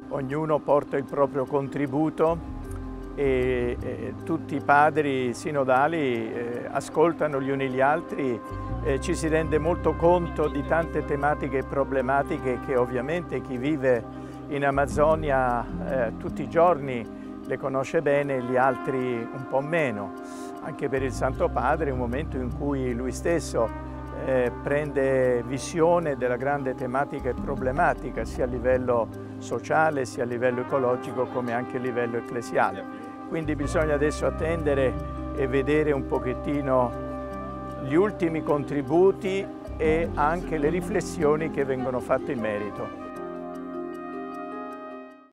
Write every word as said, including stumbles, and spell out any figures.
ognuno porta il proprio contributo e, e tutti i padri sinodali eh, ascoltano gli uni gli altri, eh, ci si rende molto conto di tante tematiche e problematiche che ovviamente chi vive in Amazzonia eh, tutti i giorni le conosce bene, gli altri un po' meno. Anche per il Santo Padre è un momento in cui lui stesso eh, prende visione della grande tematica e problematica, sia a livello sociale, sia a livello ecologico, come anche a livello ecclesiale. Quindi bisogna adesso attendere e vedere un pochettino gli ultimi contributi e anche le riflessioni che vengono fatte in merito.